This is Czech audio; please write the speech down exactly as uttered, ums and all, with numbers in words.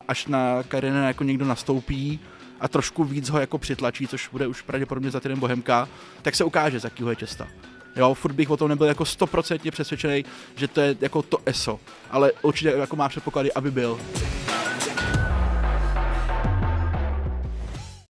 až na Kairinen jako někdo nastoupí a trošku víc ho jako přitlačí, což bude už pravděpodobně za týden Bohemka, tak se ukáže, z jakýho je těsta. Jo, furt bych o tom nebyl jako stoprocentně přesvědčený, že to je jako to E S O, ale určitě jako má předpoklady, aby byl.